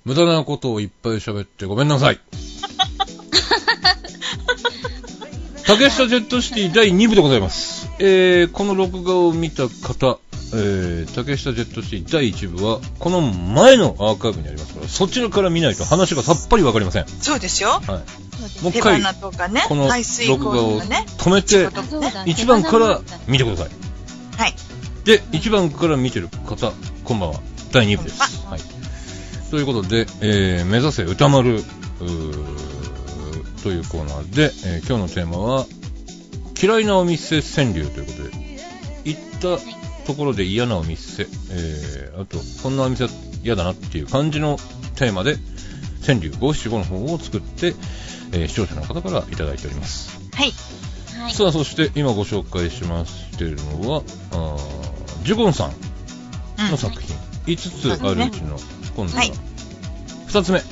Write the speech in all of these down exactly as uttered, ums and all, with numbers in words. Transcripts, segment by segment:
無駄なことをいっぱい喋ってごめんなさい。竹下ジェットシティだいにぶでございます。えー、この録画を見た方、えー、竹下ジェットシティだいいちぶはこの前のアーカイブにありますから、そちらから見ないと話がさっぱりわかりません。 そうですよ。 はい。もう一回、 とかね、 この録画を止めて、いちばんから見てください。 はい。 で、いちばんから見てる方、こんばんは。だいにぶです。はい。ということで、えー、目指せ歌丸というコーナーで、えー、今日のテーマは嫌いなお店川柳ということで、行ったところで嫌なお店、えー、あとこんなお店嫌だなっていう感じのテーマで川柳ごしちごの方を作って、えー、視聴者の方からいただいております。 はい、はい、 さあ、そして今ご紹介しましているのはあジュゴンさんの作品、うん、いつつあるうちの今度はふたつめ、はい、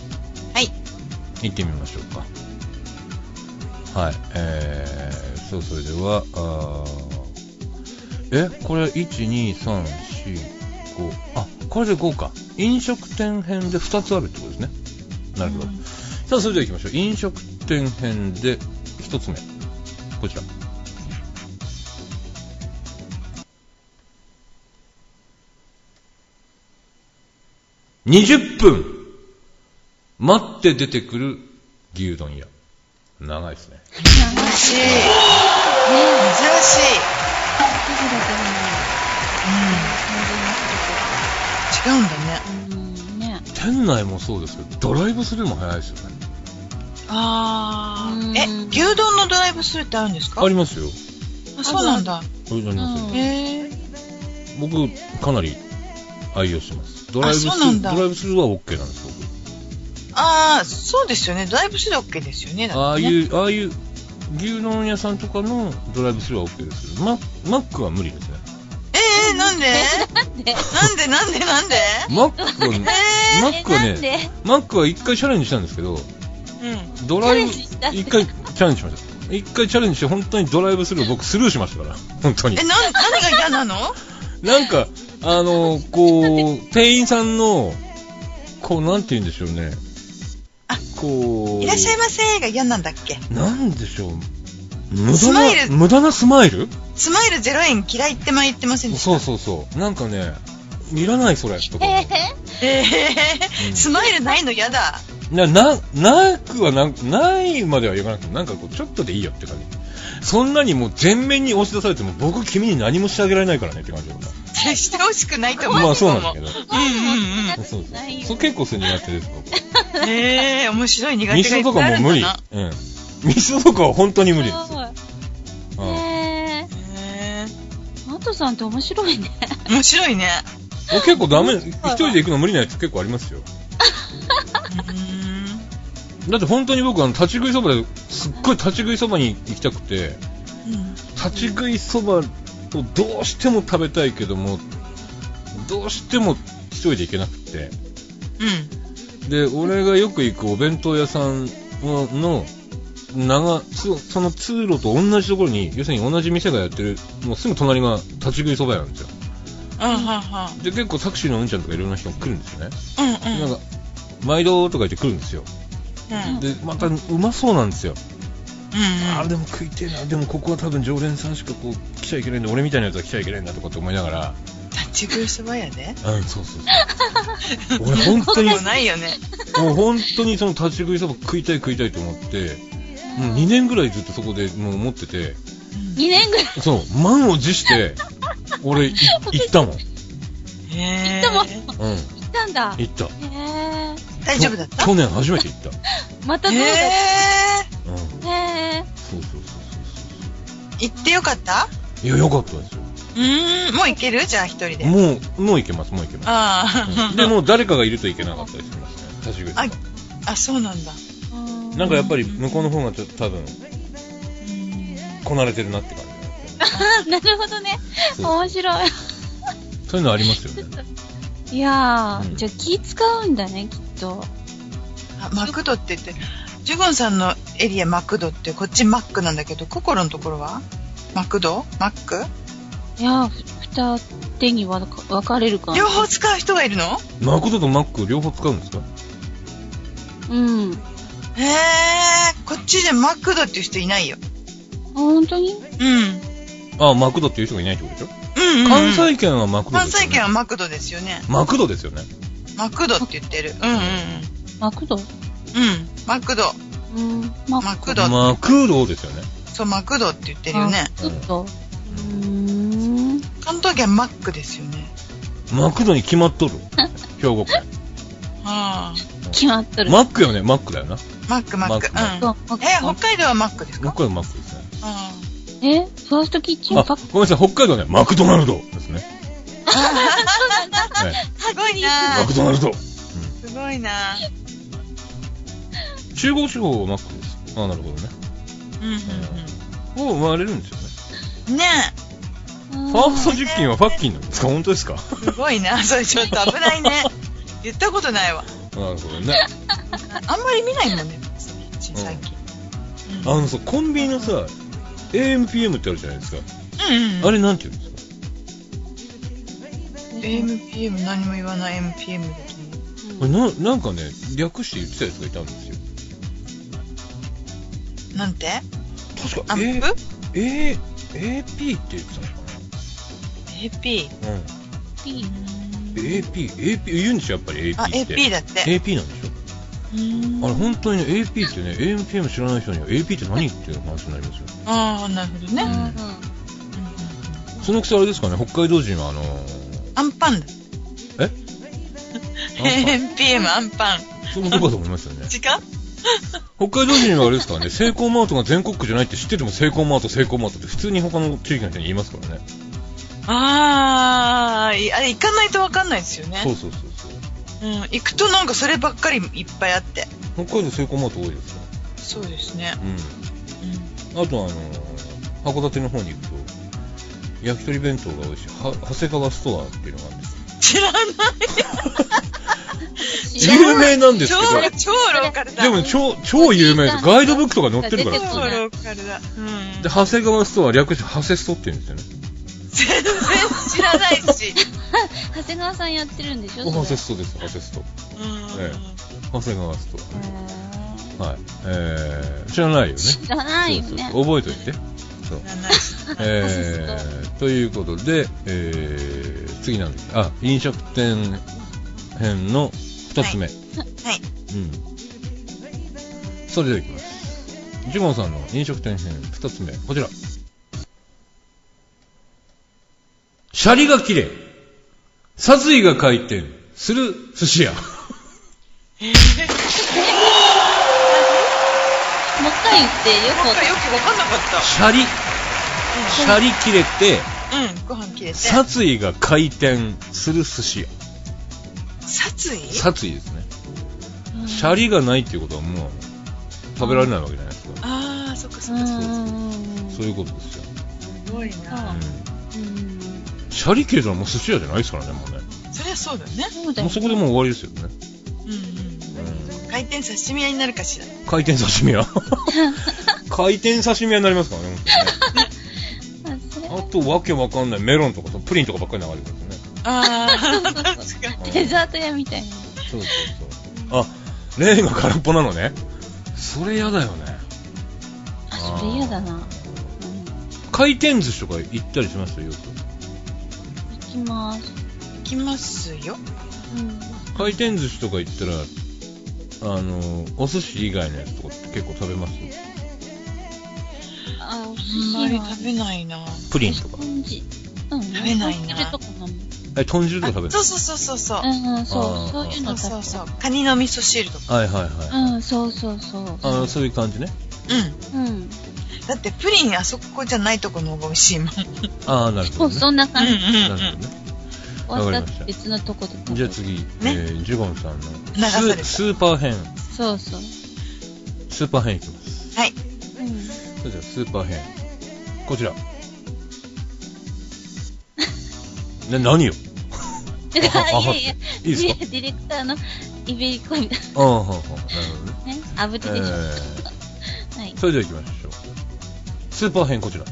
行ってみましょうか。はい、えー、そう、それでは、あえ、これ、いち、に、さん、よん、ご、あ、これでごか。飲食店編でふたつあるってことですね。なるほど。さあ、それでは行きましょう。飲食店編でひとつめ。こちら。にじゅっぷん待って出てくる牛丼屋。長いですね。 珍しい。珍しい。うん。違うんだね。 うんね。店内もそうですけど、ドライブスルーも早いですよね。 あー。え、牛丼のドライブスルーってあるんですか？ ありますよ。 あ、そうなんだ。ありますよ。 へー。 僕、かなり愛用してます。ドライブスルー、ドライブスルーは OK なんです、僕。 ああ、そうですよね。ドライブスルー OK ですよね。だってね、 ああいう、ああいう牛丼屋さんとかのドライブスルーは OK ですけど、マ, マックは無理ですね。 えー、なんでなんでなんでなんでなんでマックは、えー、マックはね、マックは一回チャレンジしたんですけど、うん、ドライブ、一回チャレンジしました。一回チャレンジして本当にドライブスルーを僕スルーしましたから、本当に。 え、な、何が嫌なの？ なんか、あの、こう、店員さんの、こう、なんて言うんでしょうね。 あ、こういらっしゃいませが嫌なんだっけ？ なんでしょう、無駄な無駄なスマイル？ スマイルゼロえん嫌いって前言ってませんでした？ そうそうそう、なんかね、いらないそれとか。 えー、えーうん、スマイルないの嫌だ。 なななくはなないまでは言わなくて、なんかこうちょっとでいいよって感じ。そんなにもう全面に押し出されても僕君に何もしてあげられないからねって感じだから。 してほしくないと思う。 まあそうなんだけど。 うんうんうん。 そうそう。そう結構それ苦手です僕。 へえー、面白い苦手がいっぱいあるんだな。味噌とかも無理。うん。 味噌とかは本当に無理ですよ。 へえ。マトさんって面白いね。 面白いね。 結構ダメ、一人で行くの無理なやつ結構ありますよ。だって本当に僕あの立ち食いそばですっごい立ち食いそばに行きたくて、うん、立ち食いそばをどうしても食べたいけどもどうしても一人で行けなくて、うん、で俺がよく行くお弁当屋さんの、の長その通路と同じところに要するに同じ店がやってるもうすぐ隣が立ち食いそば屋なんですよ。 うんははで結構タクシーのうんちゃんとかいろんな人が来るんですよね。 うんうん、 なんか毎度とか言って来るんですよ。うん、でまたうまそうなんですよ。うんうん、あでも食いてえな、でもここは多分常連さんしかこう来ちゃいけないんで俺みたいなやつは来ちゃいけないんだとかって思いながら。 立ち食いそば屋で？ うんそうそうそう。俺本当にもうないよね。 もう本当にその立ち食いそば食いたい食いたいと思ってもうにねんぐらいずっとそこでもう持ってて。 にねんぐらい。 そう満を持して俺行ったもん。 へー。行ったもん。うん。行ったんだ。 行った。 へー。 大丈夫だった？ 去年初めて行った。 またどうだった？ へー。へー。そうそうそうそう。 行ってよかった？ いやよかったですよ。 うーん、もう行ける？じゃあ一人で。 もうもう行けますもう行けます。 ああ、 うん。でも誰かがいると行けなかったりしますね。立ち食いそば。 あ、あそうなんだ。 なんかやっぱり向こうの方がちょっと多分こなれてるなって感じ。 あなるほどね。面白い。 そういうのありますよね。 いやー、うん、じゃあ気使うんだねきっと。 あマクドって言ってジュゴンさんのエリアマクドってこっちマックなんだけどココロのところはマクドマック？ いやー二手に分かれるかな。 両方使う人がいるの？ マクドとマック両方使うんですか？ うん。 へー、こっちでマクドっていう人いないよ。 あ、本当に？ うん。 あ、マクドっていう人がいないってことでしょ？ うんうん、うん。 関西圏はマクドですよね。 関西圏はマクドですよね。 マクドですよね。 マクドって言ってる。うんうんうん。 マクド？ うん。マクド。 うん。 マクド。 マクドですよね。 そう、マクドって言ってるよね。 マクド。うーん。 関東圏はマックですよね。 マクドに決まっとる。兵庫県。 はあ。 決まっとる。 マックよね、マックだよな。 マック、マック。うん。え、北海道はマックですか？ 北海道マックですね。 うん。え、ファーストキッチンパック？ ごめんなさい、北海道ね、マクドナルドですね。 すごいなマクドナルド。 すごいな中国地方はマックです。あ、なるほどね。 うんうんうん。 こう生まれるんですよね。 ねえ。ファースト実験はファッキンなんですか？本当ですか？ すごいな。それちょっと危ないね。言ったことないわ。 なるほどね。 あんまり見ないもんね、最近。 うん、あのさ、コンビニのさ、エーエムピーエム ってあるじゃないですか。 うんうん。 あれなんて言うんですか？ エーエムピーエム 何も言わない エムピーエム だと思う。 これな、なんかね、略して言ってたやつがいたんですよ。 なんて？ 確か、 アップ？ A、A、エーピー って言ってたのかな？ エーピー？ うん。 P？ エーピー、エーピー、言うんでしょ、やっぱり エーピー って。 あ、エーピー だって。 エーピー なんでしょ？うーん。あれ、本当にね、エーピー ってね、エーエムピーエム 知らない人には エーピー って何っていう話になりますよ。 ああ、なるほどね。うん。うん、 そのくせあれですかね、北海道人はあのー、 アンパンだ。 えエーエムピーエム アンパン。 そういうことかと思いますよね。 違う？ 北海道人はあれですからね、セイコーマートが全国区じゃないって知っててもセイコーマート、セイコーマートって普通に他の地域の人に言いますからね。 あー、あれ行かないと分かんないですよね。 そうそうそうそう。うん、行くとなんかそればっかりいっぱいあって。 北海道セイコーマート多いですよ。 そうですね。 うん。うん、あとあのー、函館の方に行くと、焼き鳥弁当が美味しい、は長谷川ストアっていうのがあるんです。 知らない。 有名なんですけど。 超、超ローカルだ。 でも超、超有名です。ガイドブックとか載ってるから。 超ローカルだ。うん。 で、長谷川ストア略してハセストって言うんですよね。 全然知らないし。 長谷川さんやってるんでしょ？ ハセストです、ハセスト。ええ、長谷川ストア。はい。えー、知らないよね。 知らないよね。 そうそうそう、覚えといて。そう。えー、ということで、えー、次なんです。あ、飲食店編の二つ目。はい。 はい。 うん。それではいきます。ジモンさんの飲食店編二つ目、こちら。シャリが綺麗。殺意が回転する寿司屋。えー、 もう一回言ってよくよくわかんなかった。 シャリ、シャリ切れて、 うん、ご飯切れて。 殺意が回転する寿司屋。 殺意？ 殺意ですね。シャリがないっていうことはもう食べられないわけじゃないですか。 ああ、そっかそっかそっか。 そういうことですよ。 すごいな。うん。 シャリ切れたらもう寿司屋じゃないですからね、もうね。 そりゃそうだね。 もうそこでもう終わりですよね。 うんうん。回転刺身屋になるかしら。 回転刺身屋回転刺身屋になりますからね、本当にね。あとわけわかんないメロンとかプリンとかばっかり流れてるんですよね。 ああ、確かに。デザート屋みたいな。 そうそうそう。あ、レーンが空っぽなのね。それ嫌だよね。 あ、それ嫌だな。うん、 回転寿司とか行ったりしますよ、よく。 行きます。 行きますよ。 うん、 回転寿司とか行ったら、あの、お寿司以外のやつとかって結構食べます？ あ、お寿司あんまり食べないな。 プリンとか。 うん、 食べないな。 え、豚汁とか食べる？ そうそうそうそうそう。 うんうん、そう、そういうのそうそうそう。カニの味噌汁とか。 はいはいはい。 うん、そうそうそう。 あの、そういう感じね。 うん。うん。だってプリンあそこじゃないとこの方が美味しいもん。 ああ、なるほど、ね。 そんな感じ。 なるほどね。 わかりました。別のとこで。 じゃあ次、ね、えー、ジュゴンさんのス、スーパー編。 そうそう。 スーパー編いきます。 はい。うん。 それではスーパー編。こちら。ね、何よ。 いやいや、いいですか？ ディレクターのイベリコみたいな。 ああ、はあ、はあ、なるほどね。 ね、炙りでしょ。えー、 はい。それでは行きましょう。スーパー編こちら。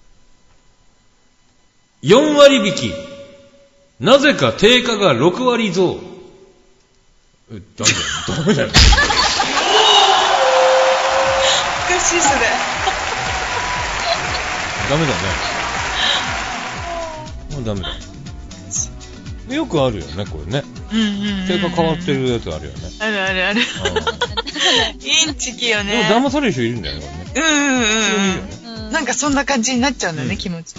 よんわり引き。なぜか定価がろくわり増。え、ダメだよ。ダメだよ。 しいそれ。 ダメだね。もうダメだ。よくあるよね、これね。 うんうんうんうん。 定価変わってるやつあるよね。 あるあるある。インチキよね。 でも騙される人いるんだよね、これね。 うんうんうん。 普通にいいよね。 なんかそんな感じになっちゃうんだよね、うん、気持ち。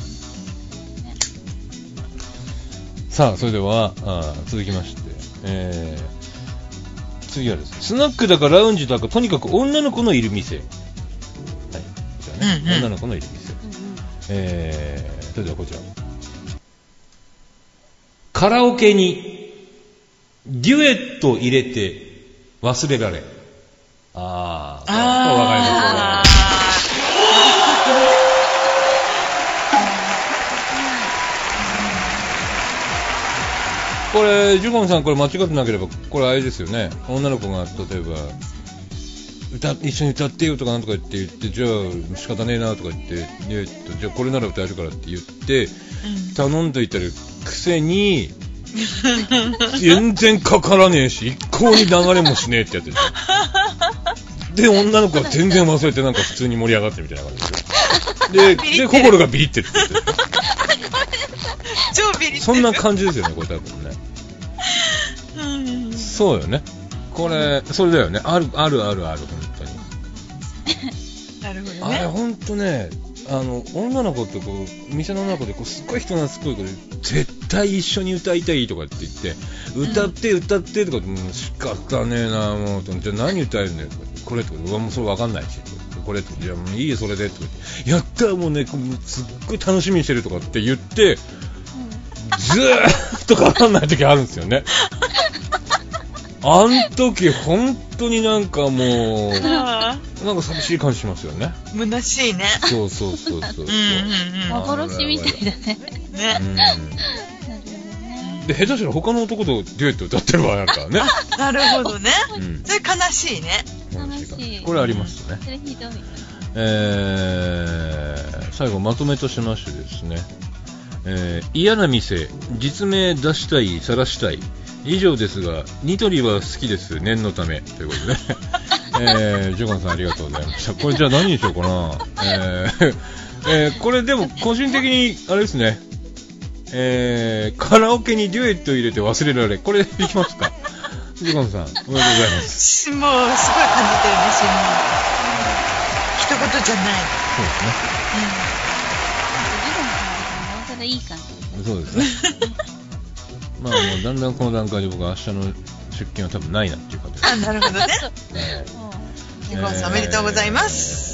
さあ、それではあ続きまして、えー、次はですね、スナックだかラウンジだか、とにかく女の子のいる店。はい。こちらね、うんうん、女の子のいる店。うんうん、えー、それではこちら。カラオケにデュエット入れて忘れられ。あー、あー、わかりますわ。これ、ジュゴンさん、これ間違ってなければ、これあれですよね。女の子が、例えば、歌、一緒に歌ってよとかなんとか言って言って、じゃあ仕方ねえなとか言って、えっと、じゃあこれなら歌えるからって言って、頼んでいたくせに、全然かからねえし、一向に流れもしねえってやつですよ。で、女の子は全然忘れてなんか普通に盛り上がってみたいな感じですよ。で、で、心がビリってって言ってる。 超ビリってる。 そんな感じですよね、これ多分ね。うん、そうよね。これ、それだよね。ある、あるあるある、本当に。 なるほどね。 あれ、本当ね、あの、女の子ってこう、店の女の子でこう、すっごい人懐っこい子で、絶対一緒に歌いたいとかって言って、歌って歌ってとかって、もう仕方ねえな、もう、じゃあ何歌えるんだよとか、これとか、うわ、もうそれわかんないし、これとか、じゃあもういいよ、それで、とかやったらもうね、すっごい楽しみにしてるとかって言って、ずーっとかかんない時あるんですよね。あん時本当になんかもうなんか寂しい感じしますよね。 虚しいね。 そうそうそうそうそう。うんうんうん、幻みたいだね。ね。 うん、で下手したら他の男とデュエット歌ってる場合あるからね。 なるほどね。うん、それ悲しいね。 悲しい。 これありますね。それひどい。えー、最後まとめとしましてですね。えー、嫌な店、実名出したい、晒したい。以上ですが、ニトリは好きです、念のため。ということで、えー、ジョガンさんありがとうございました。これじゃあ何にしようかな。えーえー、これでも個人的に、あれですね、えー、カラオケにデュエット入れて忘れられ。これでいきますか。ジョガンさん、おめでとうございます。 もう、すごい感じてるね、しん。一言じゃない。そうですね。 うん。いい感じ。 そうですね。まあもうだんだんこの段階で僕は明日の出勤は多分ないなっていう感じです。 あ、なるほどね。ジュゴンさんおめでとうございます。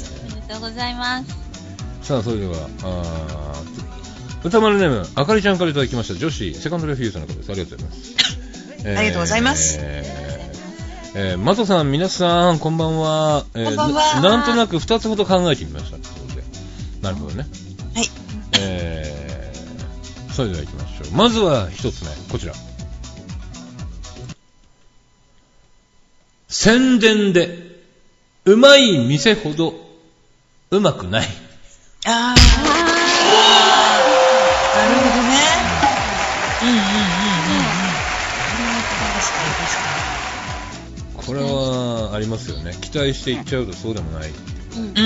おめでとうございます。 さあそれではあ歌丸ネームあかりちゃんからいただきました。女子セカンドレフューズの方です。ありがとうございます。 えー、ありがとうございます。 えーえー、マトさん皆さんこんばんは。 えー、こんばんは。 な。なんとなくふたつほど考えてみました。なるほどね。 はい。 えーそれでは行きましょう。まずは一つ目、こちら。宣伝でうまい店ほどうまくない。 あー、なるほどね。うんうんうんうんうん。 これはありますよね。期待していっちゃうとそうでもない。 うんうんうん。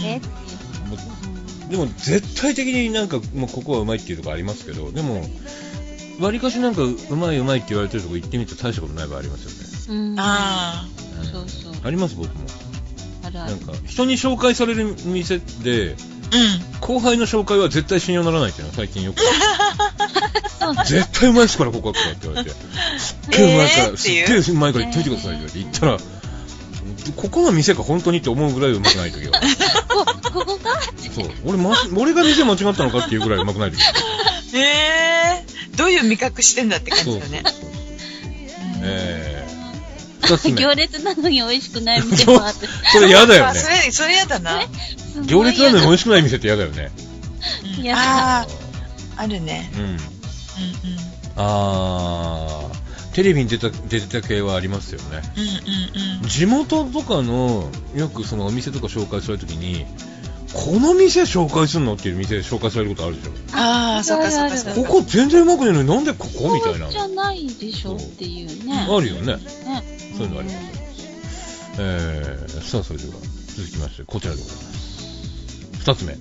え？ でも絶対的になんかもうここはうまいっていうところありますけど、でもわりかしなんかうまいうまいって言われてるとこ行ってみると大したことない場合ありますよね。 うん、ああ、 うん、そうそうあります僕も。あるある。なんか人に紹介される店で、うん、後輩の紹介は絶対信用ならないっていうのは最近よく絶対うまいですからここはとかって言われて、すっげえうまいから、えー、すっげえうまいから言っといてくださいって言ったら、ここが店か本当にって思うぐらいうまくない時がここかそう 俺, ま、俺が店間違ったのかっていうぐらいうまくない時えー、どういう味覚してんだって感じだね。そうそうそう、 えー、ふたつめ行列なのに美味しくない店もあってそれ嫌だよね。 それそれ嫌だな。 行列なのに美味しくない店って嫌だよね。 うん、あああるね。うんうんうん。 あーテレビに出た、出てた系はありますよね。 うんうんうん。 地元とかのよくそのお店とか紹介されるときに、この店紹介するのっていう店紹介されることあるでしょ。 ああ、そうかそうかそうか。 ここ全然うまくないのになんでここみたいな。 じゃないでしょっていうね。 あるよね。ね、そういうのあります。 えー、さあそれでは続きましてこちらでございます。二つ目、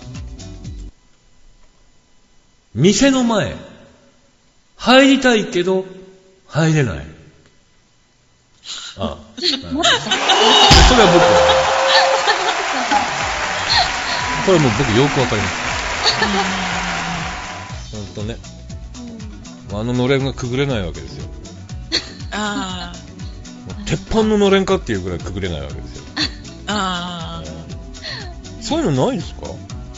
店の前入りたいけど入れない。ああ、それは僕これはもう僕よくわかります。ほんとね、あののれんがくぐれないわけですよ。 ああ、鉄板ののれんかっていうぐらいくぐれないわけですよ。 ああ、 そういうのないですか？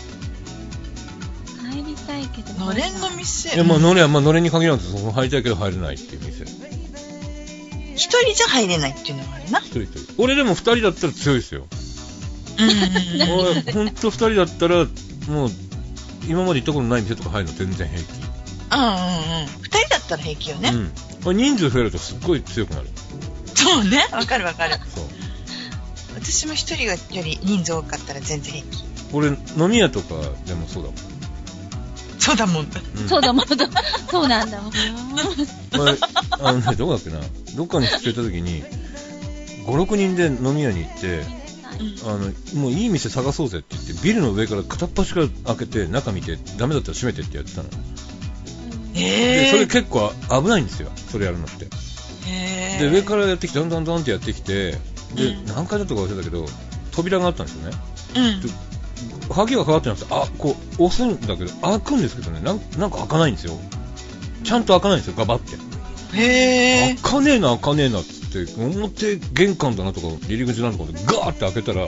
入りたいけどのれんの店。 いや、まあのれん、まあのれんに限らず、その入りたいけど入れないっていう店。 一人じゃ入れないっていうのがあるな。 一人一人。俺でも二人だったら強いですよ。 うんうんうん。 俺ほんと二人だったらもう今まで行ったことない店とか入るの全然平気。 うんうんうん。二人だったら平気よね。 うん。これ人数増えるとすっごい強くなる。 そうね。わかるわかる。 そう。 私も一人がより人数多かったら全然平気。 俺飲み屋とかでもそうだもん。 そうだもん。 うん、そうだもん。そうなんだもん。 これあのね、どこだっけな。どっかに出張行った時にご、ろくにんで飲み屋に行って、うん、あのもういい店探そうぜって言ってビルの上から片っ端から開けて中見てダメだったら閉めてってやってたの。 えー、 でそれ結構危ないんですよ、それやるのって。 えー、 で上からやってきてどんどんどんってやってきて、で、うん、何回だったか忘れたけど扉があったんですよね。うん、で鍵がかかってなくて、あ、こう押すんだけど開くんですけどね、なん、なんか開かないんですよ。ちゃんと開かないんですよ、ガバって。 へー、 開かねえな開かねえなっつって表玄関だなとか入り口だなとかでガーって開けたら、うん、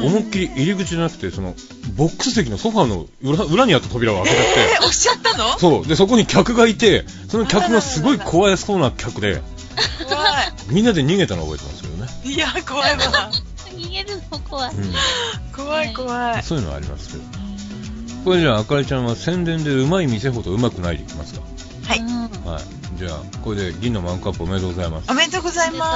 思いっきり入り口じゃなくてそのボックス席のソファーの 裏, 裏にあった扉を開けちゃって、 えー、押しちゃったの？ そうでそこに客がいて、その客がすごい怖そうな客で怖いみんなで逃げたのを覚えてますけどね。 いや怖いわ逃げるの怖い、うん、 怖い怖い。 そういうのはありますけど、これじゃああかりちゃんは宣伝でうまい店ほどうまくないでいきますか？ はい、 はい、じゃあこれで銀のマンカップおめでとうございます。 おめでとうございます。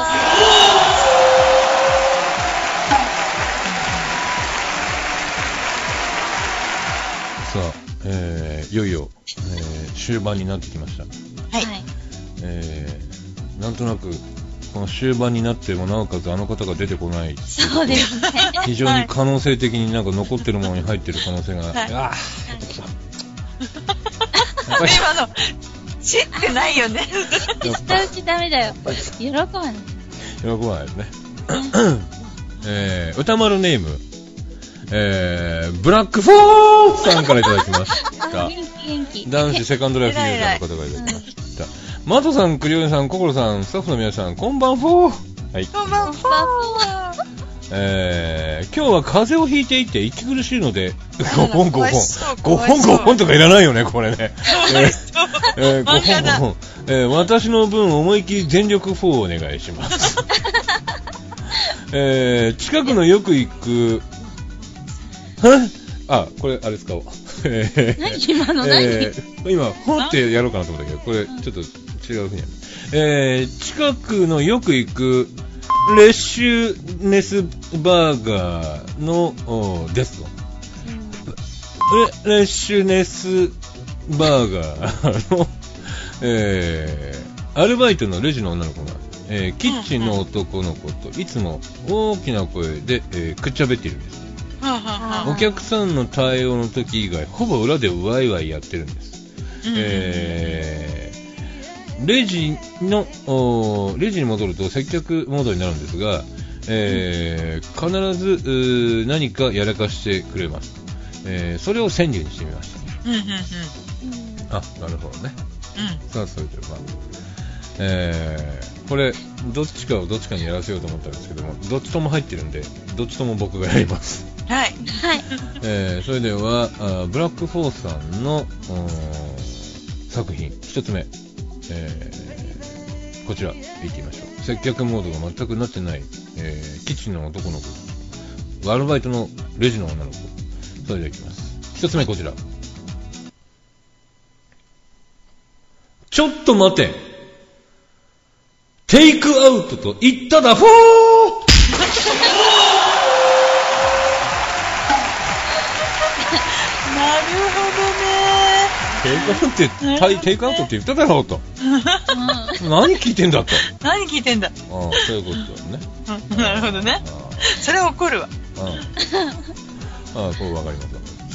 さあ、えー、いよいよ、えー、終盤になってきました。 はい、 えー、なんとなくこの終盤になってもなおかつあの方が出てこない。 そうですね。 非常に可能性的になんか残ってるものに入ってる可能性が、はい、あー、今の知ってないよね。 下打ちダメだよ。喜ばない。 喜ばないですね。えー、歌丸ネーム、えー、ブラックフォーさんからいただきました。 元気元気。 男子セカンドライフユーザーの方がいただきました。マトさん、クリオネさん、ココロさん、スタッフの皆さん、こんばんフォー。はい。 こんばんフォー。 えー、今日は風邪をひいていて息苦しいのでごほんごほんごほんごほんとかいらないよねこれね。えー、ごほんごほん、えー、私の分思いっきり全力フォーお願いします。えー、近くのよく行くあ、これあれ使おう。 何今の何、えー、今ほんってやろうかなと思ったけどこれちょっと違うふうにやる。えー、近くのよく行くレッシュネスバーガーのですと、うん、レ, レッシュネスバーガーの、えー、アルバイトのレジの女の子が、えー、キッチンの男の子といつも大きな声で、えー、くっちゃべっているんです。お客さんの対応の時以外ほぼ裏でワイワイやってるんです。うん、えーレジのレジに戻ると接客モードになるんですが、えー、必ず何かやらかしてくれます、えー、それを川柳にしてみました、うんうんうん、あ、なるほどね、うん、さあそれでは、えー、これどっちかをどっちかにやらせようと思ったんですけどもどっちとも入ってるんでどっちとも僕がやります。 はい、はいえー、それではあブラックフォーさんの作品一つ目、えー、こちら見てみましょう。接客モードが全くなってない、えー、キッチンの男の子、アルバイトのレジの女の子。それではいきます。一つ目こちら。ちょっと待て、テイクアウトと言っただフォー。 なるほどね。 テイクアウトって、テイクアウトって言っただろうと。 何聞いてんだと。 何聞いてんだ。ああ、そういうことだね。 なるほどね。それは怒るわ。 ああ、そうわかります。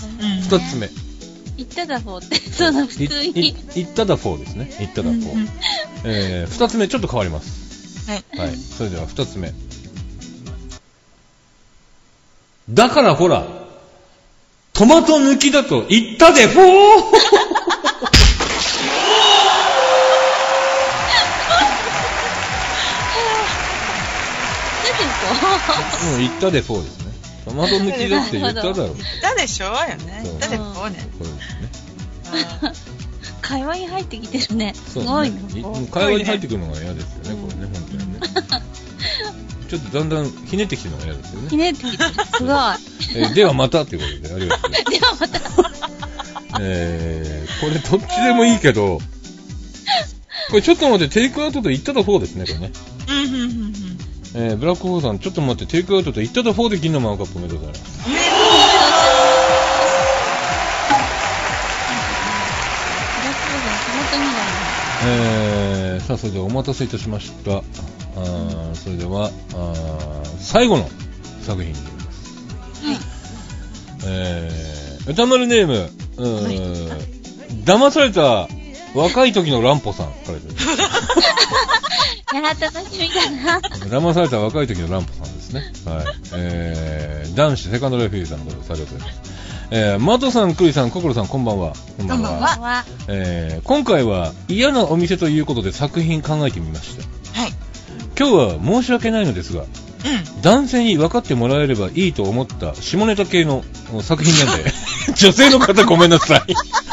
うん、 二つ目。 言っただフォーって、その普通に。 言っただフォーですね。言っただフォー。うんうん、えー、二つ目ちょっと変わります。 はい。 はい。それでは二つ目。だからほら、トマト抜きだと言ったでフォー。うん、言ったでフォーですね。トマト抜きだって言っただろう。 言ったでしょうよね。言ったでフォーね。 そうですね。 会話に入ってきてるね。すごいね。 会話に入ってくるのが嫌ですよね、これね、本当にね。ちょっとだんだんひねってきてるのが嫌ですよね。 ひねってきてる。すごい。 えー、ではまたということで、ありがとうございます。 ではまた。 えー、これどっちでもいいけど、これちょっと待って、テイクアウトと言っただフォーですね、これね。 うんうんうんうん。 えー、ブラックホーさん、ちょっと待って、テイクアウトと言っただフォーで銀のマンカップおめでとうございます。えー、さあ、それではお待たせいたしました。あー、それでは、あ最後の作品になります。 はい。 えー、歌丸ネーム、うー、はい、騙された若い時の乱歩さんからです。 やら楽しみだな。 騙された若い時の乱歩さんですね。はい。えー、男子セカンドレフィーさんのことです。ありがとうございます。えー、マトさん、クリさん、ココロさん、こんばんは。 こんばんは。こんばんは。 えー、今回は嫌なお店ということで作品考えてみました。 はい。 今日は申し訳ないのですが、うん、男性に分かってもらえればいいと思った下ネタ系の作品なんで、女性の方ごめんなさい。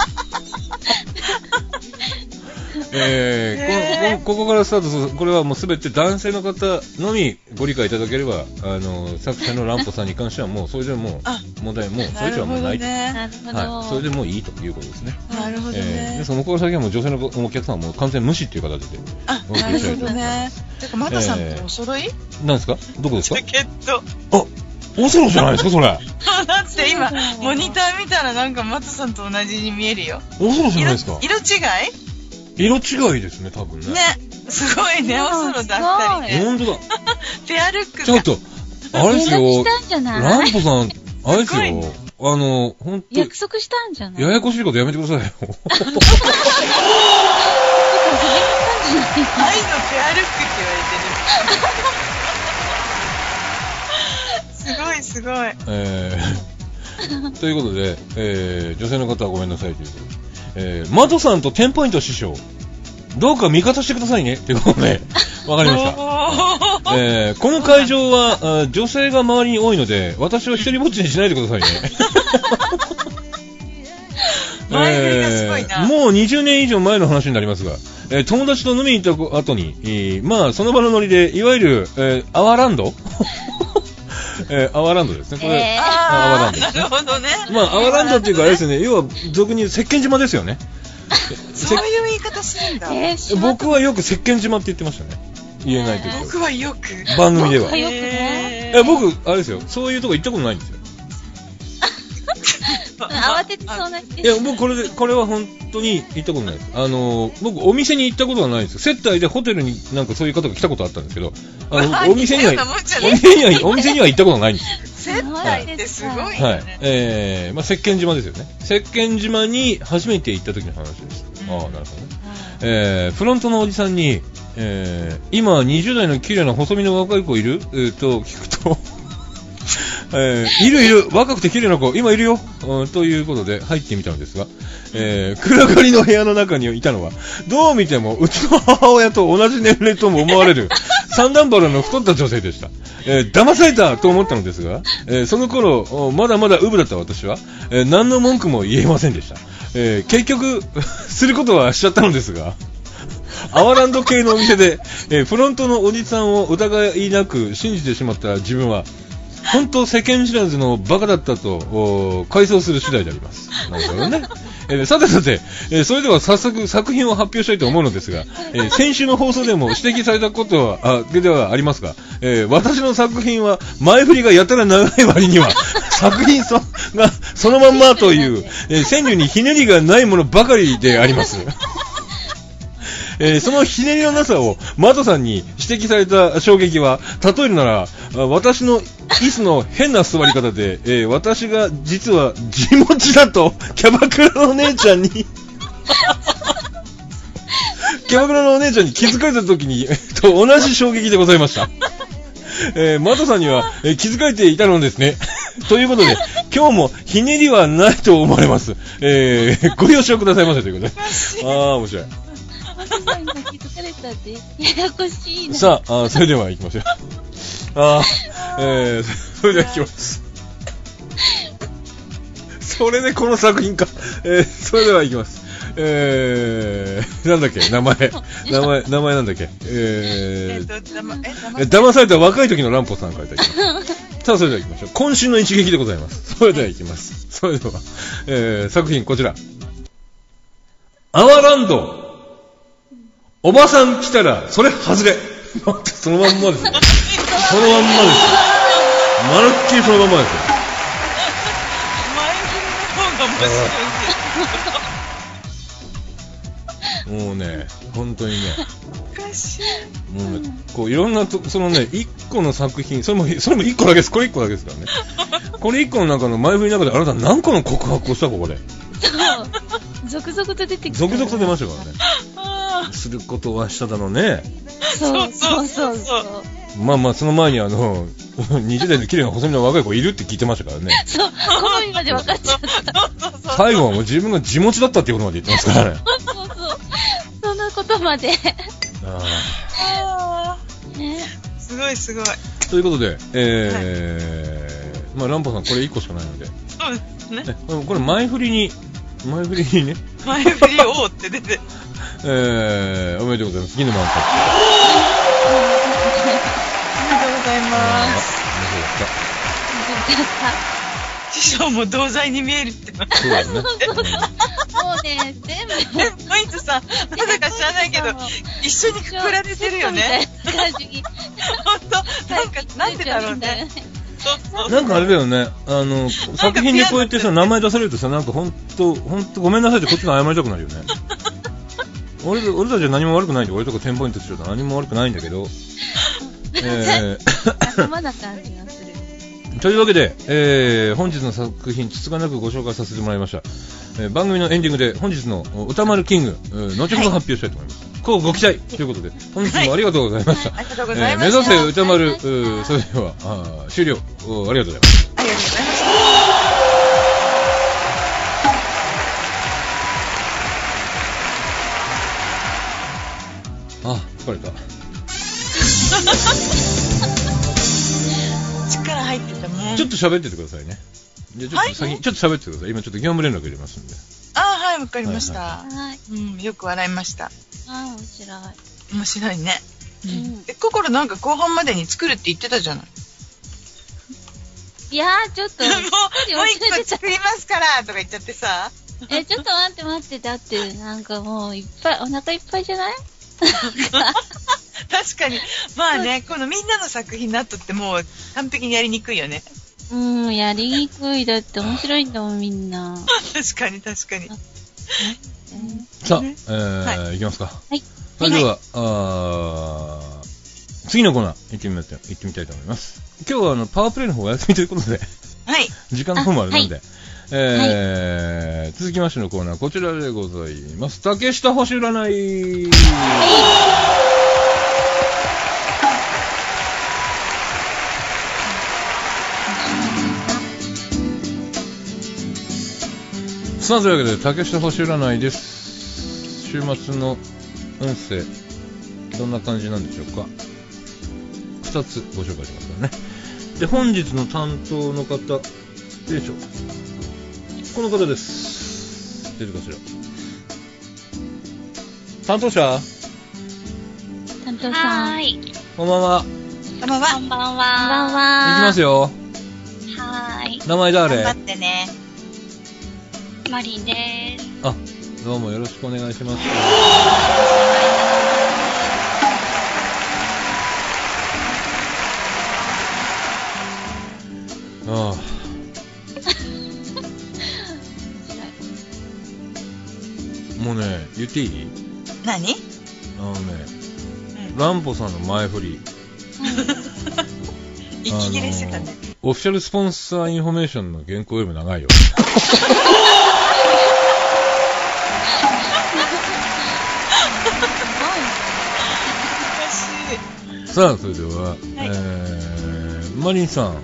えー、こ, こ, ここからスタートする、これはもうすべて男性の方のみご理解いただければ、あの作者の乱歩さんに関してはもうそれでもう問題もうそれ以上はもうないと、 なるほど、 はい、それでもういいということですね。 なるほどね。 えー、でそのこから先はもう女性のお客さんはもう完全無視っていう形であ、なるほどね。てかマタさんってお揃い？ なんですか？どこですか？ ジャケット。 あ、おそろじゃないですかそれ。だって今モニター見たらなんかマタさんと同じに見えるよ。 おそろじゃないですか。 色, 色違い？ 色違いですね、多分ね。 ね、すごいね、おそろだったりね。 ほんとだ。 ペアルックが。 ちょっと、あれですよ、ランポさん、あれですよ、あの、ほんと。 約束したんじゃない？ ややこしいことやめてくださいよ。愛のペアルックって言われてる。すごいすごい。 えー、ということで、えー、女性の方はごめんなさいということで。えー、マトさんとテンポイント師匠どうか味方してくださいねっていうことでわかりました。えー、この会場は女性が周りに多いので私を一人ぼっちにしないでくださいね。えー、もうにじゅうねん以上前の話になりますが、えー、友達と飲みに行った後に、えー、まあその場のノリでいわゆる、えー、アワーランドえー、アワーランドですね。これ、 えー、アワーランドですね。なるほどね。 まあ、アワーランドっていうかあれですね、要は俗に言う石鹸島ですよね。 そういう言い方するんだ。 えー、 僕はよく石鹸島って言ってましたね。言えないときは。 僕はよく。 番組では。 僕はよくね。 え、僕、あれですよ、そういうとこ行ったことないんですよ。 慌ててそうなして。 いや、僕これで、これは本当に行ったことないです。あのー、僕お店に行ったことはないんですよ。接待でホテルになんかそういう方が来たことあったんですけど、あの、お店には、お店には、お店には行ったことないんですよ。 接待ってすごいよね。 はい。えー、まあ、石鹸島ですよね。石鹸島に初めて行った時の話です。うん、ああ、なるほどね。えー、フロントのおじさんに、えー、今にじゅう代の綺麗な細身の若い子いる、えー、と聞くと、えー、いるいる若くて綺麗な子今いるよ、うん、ということで入ってみたのですが、えー、暗がりの部屋の中にいたのはどう見てもうちの母親と同じ年齢とも思われる三段腹の太った女性でした。えー、騙されたと思ったのですが、えー、その頃まだまだウブだった私は、えー、何の文句も言えませんでした。えー、結局することはしちゃったのですが、アワランド系のお店で、えー、フロントのおじさんを疑いなく信じてしまった自分は本当世間知らずのバカだったと回想する次第であります。なるほどね。えー、さてさて、えー、それでは早速作品を発表したいと思うのですが、えー、先週の放送でも指摘されたことはあではありますが、えー、私の作品は前振りがやたら長い割には作品そがそのまんまという、えー、川柳にひねりがないものばかりであります。 えー、そのひねりのなさをマトさんに指摘された衝撃は、例えるなら私の椅子の変な座り方で、えー、私が実は地持ちだとキャバクラのお姉ちゃんにキャバクラのお姉ちゃんに気づかれた時に、えー、と同じ衝撃でございました。えー、マトさんには、えー、気づかれていたのですね。ということで、今日もひねりはないと思われます。えー、ご了承くださいませということで。あー、面白い。 マトさんが気づかれたって、ややこしいな。 さあ、あそれでは行きましょう。あー、えー、それでは行きます。それでこの作品か。えー、それでは行きます。えー、なんだっけ名前。名前、名前なんだっけえー、えーと、だま、え、騙された若い時のランポさんからいただきます。さあ、それでは行きましょう。今週の一撃でございます。それでは行きます。それでは、えー、作品こちら。アワランド。おばさん来たら、それ外れ。待って、そのまんまですよ。そのまんまですよ。まるっきりそのまんまですよ。 前振りの方が面白い。 もうね、本当にね、 おかしい。 もうね、こういろんなと、そのね、一個の作品、それも、それも一個だけです。これ一個だけですからね。これ一個の中の前振りの中で、あなた何個の告白をしたここで。 そう。続々と出てきた。 続々と出ましたからね。することはしただろうね。 そうそうそうそう。 まあまあ、その前にあの、にじゅう代で綺麗な細身の若い子いるって聞いてましたからね。 そう、好みまで分かっちゃった。 最後はもう自分が地持ちだったっていうことまで言ってますからね。 そうそうそう。そんなことまで。 ああ。ね。すごいすごい。 ということで、えー、はい、まあランパさんこれいっこしかないので。 そうですね。 これ前振りに、前振りにね。 前振りをって出て。 えー、おめでとうございます。銀のマンパ。 おめでとうございます。 面白かった。 師匠も同罪に見えるって言ってます。 そうですね。 もうね、全部。 ポイントさん、なぜか知らないけど、一緒にくくられてるよね。ほんと、なんか、なんでだろうね。 なんかあれだよね、あの、作品でこうやってさ、名前出されるとさ、なんかほんと、ほんとごめんなさいってこっちが謝りたくなるよね。俺、俺たちは何も悪くないんで、俺とかテンポイントすると何も悪くないんだけど、えー、まだ感じがする。 というわけで、えー、本日の作品、つつがなくご紹介させてもらいました。えー、番組のエンディングで本日の歌丸キング、えー、後ほど発表したいと思います。こうご期待ということで、本日もありがとうございました。 はい、ありがとうございました。 えー、目指せ歌丸、それでは、あ終了。ありがとうございます。 ありがとうございました。 あ、疲れた。 力入ってたもん。 ちょっと喋っててくださいね。じゃちょっと先、はい、ちょっと喋ってください。今ちょっと業務連絡入れますんで。 あ、はい、わかりました。 はい。 うん、よく笑いました。 あ、面白い。 面白いね。 うん。 え、心なんか後半までに作るって言ってたじゃない。 いやー、ちょっと。もう、 もう一個作りますからとか言っちゃってさ。 え、ちょっと待って待って、だって、なんかもういっぱい、お腹いっぱいじゃない？ 確かに。まあね、このみんなの作品になっとってもう完璧にやりにくいよね。 うん、やりにくい。だって面白いんだもん、みんな。 確かに確かに。 さあ、ね、えー、はい、いきますか。 はい。 それでは、はい、あ次のコーナー行ってみま行ってみたいと思います。今日はあのパワープレイの方お休みということで、 はい。 時間の方もあるので、 はい、 えーはい、続きましてのコーナーこちらでございます。竹下星占い。はいさあ、というわけで竹下星占いです。週末の音声どんな感じなんでしょうか。ふたつご紹介しますからね。で、本日の担当の方、よいしょ、この方です。出るかしら。担当者担当さん、 はい、 こんばんは。 こんばんは。 こんばんは。 こんばんは。 いきますよ。 はい。 名前誰？ 頑張ってね。 マリンです。 あ、どうもよろしくお願いします。ああ。もうね、言っていい？ 何？ のね、うん、ランポさんの前振り。 息切れしてたね。 オフィシャルスポンサーインフォメーションの原稿よりも長いよ。さあ、それでは、はい、えー、マリンさん。 はい。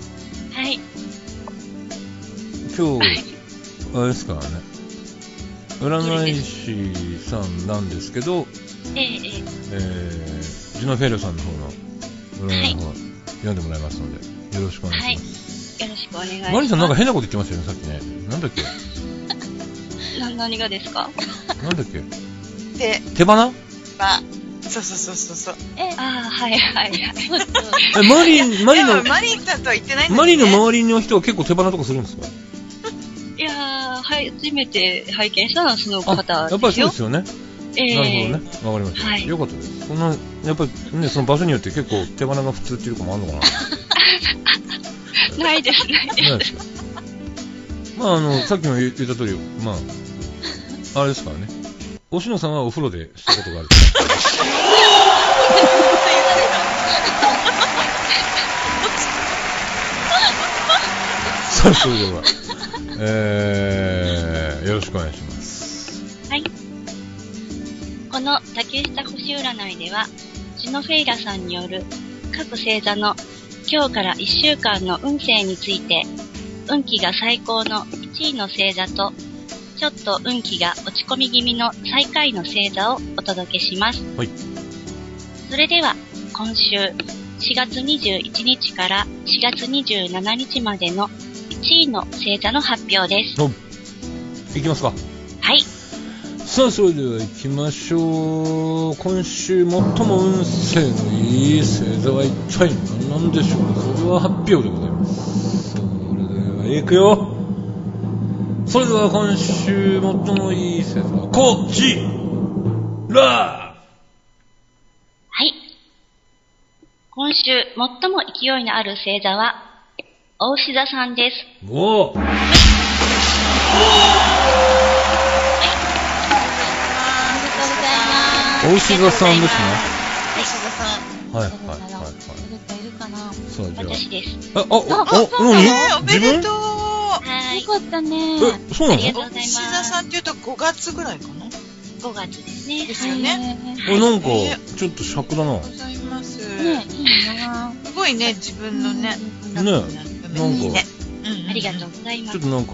今日、はい、あれですからね。占い師さんなんですけど、 ええええー、ジュノフェルさんの方の占いの方、はい、読んでもらいますので、よろしくお願いします。 はい、よろしくお願いします。 マリンさんなんか変なこと言ってましたよね、さっきね。なんだっけな、何がですか？ なんだっけ手。 手花？ あ、そうそうそうそうそう。 え、ああ、はいはいはい。 え、マリン、マリンの、 マリンさんとは言ってないんだけどね。 マリンの周りの人は結構手花とかするんですか？ いやー、はい、初めて拝見したのはその方ですよ。 やっぱりそうですよね。 えー、 なるほどね。わかりました。はい、よかったです。そんな、やっぱりね、その場所によって結構手花が普通っていうかもあるのかな。ないです、ないです。ないですか。 まあ、あの、さっきも言った通り、まあ、あれですからね。おしのさんはお風呂でしたことがある。さあ、それでは、えー、よろしくお願いします。 はい。この竹下星占いでは、ジュノフェイラさんによる各星座の今日からいっしゅうかんの運勢について、運気が最高のいちいの星座と、ちょっと運気が落ち込み気味の最下位の星座をお届けします。 はい。 それでは、今週しがつにじゅういちにちからしがつにじゅうしちにちまでのいちいの星座の発表です。 お、いきますか。 はい。 さあ、それでは行きましょう。今週最も運勢のいい星座は一体何なんでしょうか。それは発表でございます。それでは行くよ。それでは今週最もいい星座はこちら。 はい。今週最も勢いのある星座は牡牛座さんです。 おー。牡牛座さんですね。 牡牛座さん。 はいはいはいはい。 誰かいるかな。 そう、じゃあ。 私です。 あ、あ、あ、何？ おめでとう。 はい。 よかったね。 え、そうなの？ ありがとうございます。 牡牛座さんって言うとごがつぐらいかな。 ごがつですね。 ですよね。 え、なんかちょっと尺だな。 ありがとうございます。 ね、いいな。 すごいね、自分のね。 ね、なんかありがとうございます。 ちょっとなんか。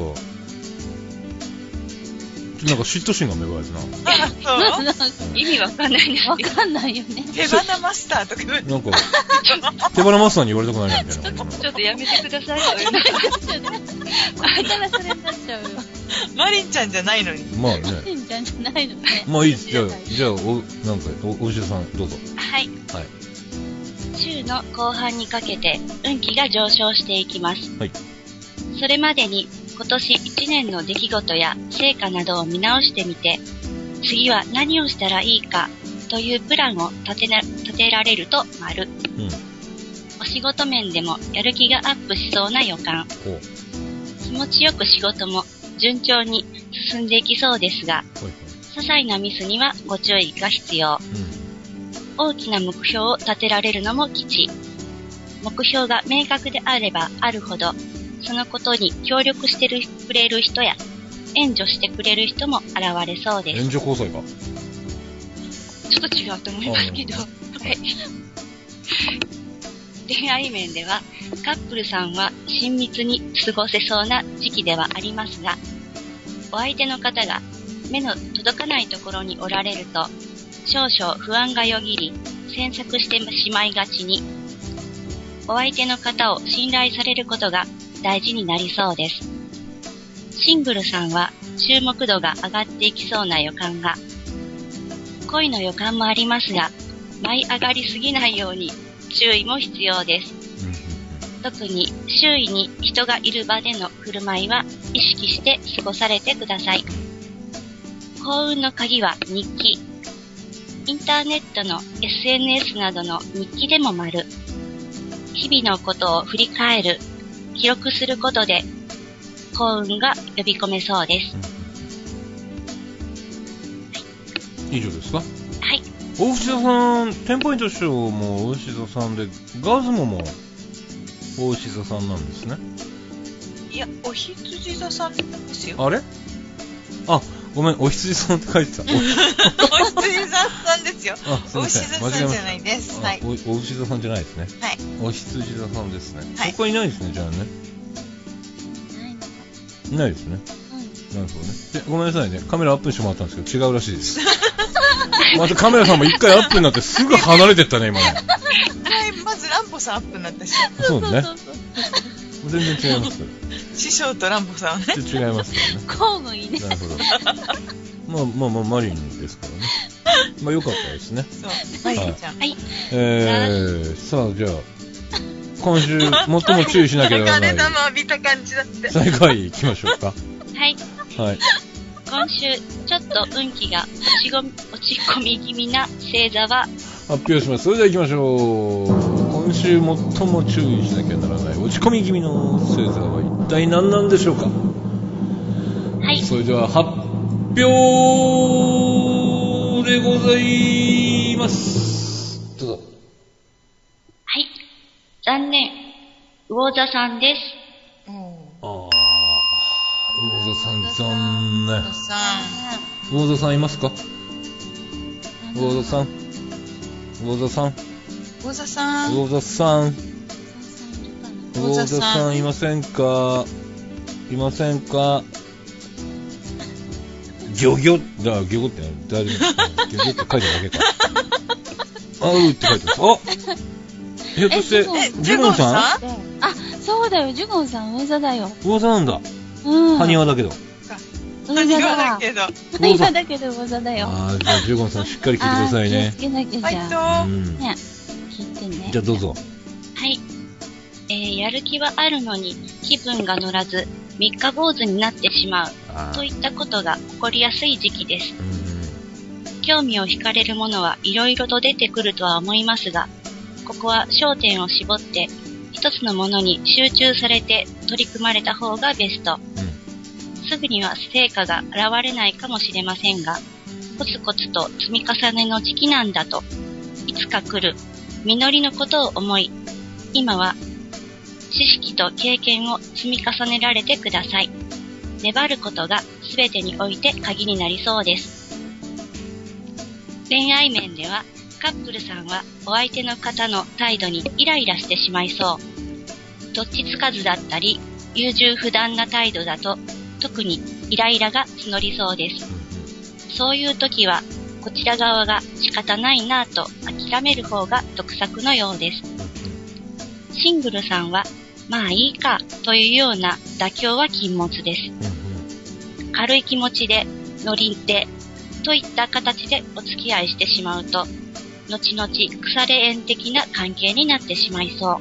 なんか嫉妬心が芽生えてな。意味わかんないんですわかんないよね。 手花マスターとか言われて。 なんか、手花マスターに言われたくないみたいな。 ちょっとやめてください。そういうの。 あれからそれになっちゃうよ。 マリンちゃんじゃないのに。 まあね。 マリンちゃんじゃないのね。 まあいいです。じゃあ、じゃあ、お、なんか、お、お医者さん、どうぞ。 はい。 はい。 週の後半にかけて運気が上昇していきます。 はい。 それまでに今年いちねんの出来事や成果などを見直してみて、次は何をしたらいいかというプランを立てな、立てられると丸。うん。お仕事面でもやる気がアップしそうな予感。気持ちよく仕事も順調に進んでいきそうですが、些細なミスにはご注意が必要。うん、大きな目標を立てられるのも吉。目標が明確であればあるほど、そのことに協力してくれる人や、援助してくれる人も現れそうです。 援助交際か。 ちょっと違うと思いますけど。はい。恋愛面では、カップルさんは親密に過ごせそうな時期ではありますが、お相手の方が目の届かないところにおられると、少々不安がよぎり、詮索してしまいがちに、お相手の方を信頼されることが大事になりそうです。シングルさんは注目度が上がっていきそうな予感が、恋の予感もありますが、舞い上がりすぎないように注意も必要です。特に周囲に人がいる場での振る舞いは意識して過ごされてください。幸運の鍵は日記。インターネットの エスエヌエス などの日記でも丸。日々のことを振り返る、記録することで幸運が呼び込めそうです。 うん、以上ですか？ はい。 大牛座さん、テンポイント師匠も大牛座さんで、ガズモも大牛座さんなんですね。 いや、お羊座さんですよ。 あれあ、ごめん、お羊さんって書いてた。おお羊座さんですよ。 あ、すいおません。 羊座さんじゃないです。はい。 お、お牛座さんじゃないですね。 はい。 お羊座さんですね。 はい他いないですね、じゃあね。 ないのか。 いないですね。 うん。 なるほどね。で、ごめんなさいね。カメラアップしてもらったんですけど、違うらしいです。またカメラさんも一回アップになってすぐ離れてったね、今ね。 はい、まずランボさんアップになったし。 そうね。 そうそう全然違います。 師匠とランボさんはね。 違いますからね。 交互にね。 なるほど。まあまあまあ、マリンですからね。まあ良かったですね。 そう、マリンちゃん。 はい。 えー、さあじゃあ、今週最も注意しなければならない。 誰だの浴びた感じだって。 最下位行きましょうか。 はい。 はい。 今週、ちょっと運気が落ちごみ落ち込み気味な星座は、 発表します。それでは行きましょう。今週最も注意しなきゃならない落ち込み気味の星座は一体何なんでしょうか。 はい。 それでは発表でございます。どうぞ。 はい。残念。魚座さんです。 おー。 あー、魚座さん残念。 さ魚座さんいますか？魚座さん。魚座さん。 ん。魚座さん。 魚座さん。魚座さんいませんか？いませんか？ギョギョだ、ギョギョって大丈夫ですか？ギョギョって書いてるだけか。あうって書いてます。あ、ひょっとしてえジュゴンさん？ あ、そうだよ、ジュゴンさん、魚座だよ。 魚座なんだ。 うん。 埴輪だけど。 魚座だだけど。 埴輪だけど魚座だよ。 ああ、じゃあジュゴンさんしっかり聞いてくださいね。 気をつけなきゃじゃはいとあ。 うん。 ね、聞いてね。 じゃあどうぞ。 はい。えー、やる気はあるのに気分が乗らず、三日坊主になってしまう。 あといったことが起こりやすい時期です。 うん。 興味を惹かれるものはいろいろと出てくるとは思いますが、ここは焦点を絞って一つのものに集中されて取り組まれた方がベスト。すぐには成果が現れないかもしれませんが、コツコツと積み重ねの時期なんだと、いつか来る実りのことを思い、今は知識と経験を積み重ねられてください。粘ることが全てにおいて鍵になりそうです。恋愛面では、カップルさんはお相手の方の態度にイライラしてしまいそう。どっちつかずだったり、優柔不断な態度だと、特にイライラが募りそうです。そういう時は、こちら側が仕方ないなぁと諦める方が得策のようです。シングルさんは、まあいいかというような妥協は禁物です。軽い気持ちで乗り手といった形でお付き合いしてしまうと、後々腐れ縁的な関係になってしまいそう。はい、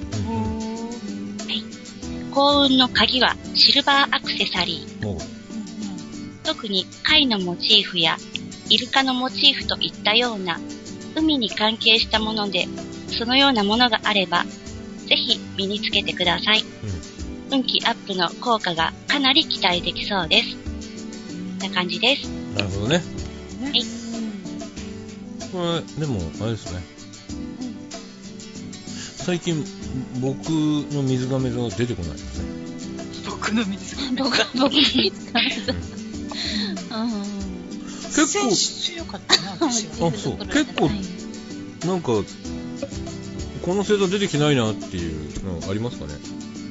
幸運の鍵はシルバーアクセサリー。特に貝のモチーフやイルカのモチーフといったような海に関係したもので、そのようなものがあればぜひ身につけてください。うん、運気アップの効果がかなり期待できそうです。こんな感じです。 なるほどね。 はい。 これ、でも、あれですね。最近、僕の水亀座は出てこないですね。 僕の水亀座。 僕、僕の水亀座。 結構、 先週よかったな、私は。 あ、そう。結構、なんか、この星座出てきてないなっていうのありますかね。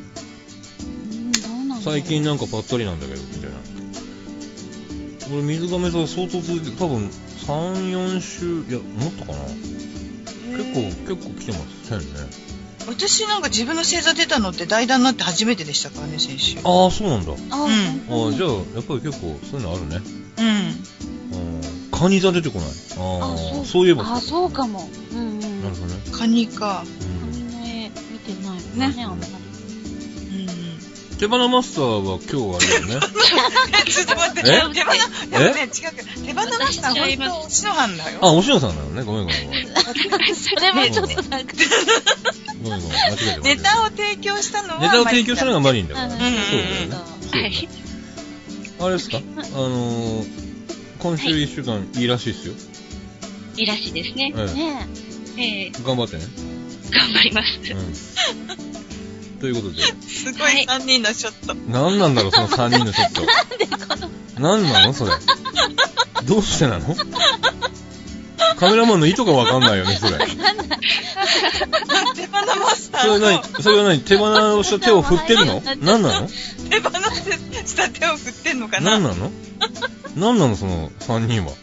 最近なんかぱったりなんだけど、みたいな。俺、水亀座相当続いて、多分さん、よん週、いや、もっとかな。結構、結構来てますね。 私なんか自分の星座出たのって代打になって初めてでしたからね、先週。 ああ、そうなんだ。 うん。 ああ、じゃあ、やっぱり結構そういうのあるね。 うん。 うん。カニ座出てこない。ああ、そう、そういえば。 ああ、そうかも。うんうん。 なるほどね。 カニか。 カニの絵見てないもんね、あんまり。 手花マスターは今日あれだよね。 ちょっと待って、手花、でもね、違うけど、手花マスターは本当、おしのはんだよ。 あ、おしのさんなのね。ごめんごめんごめん。 それもちょっとなんか。 ごめんごめん、間違えた。 ネタを提供したのは、 ネタを提供したのがマリンだから。そうだよね。 はい。 あれですかあの、今週一週間いいらしいですよ。 えいいらしいですね。 ええねええ頑張ってね。 頑張ります。 うん。ということで。 すごいさんにんのショット。 何なんだろう、そのさんにんのショット。 なんでこの、 何なのそれ。どうしてなの？カメラマンの意図がわかんないよね、それ。 手放マスターそれはの何、それは何、手放をした手を振ってるの？何なの？ 手放した手を振ってんのかな。 何なの？何なの、そのさんにんは。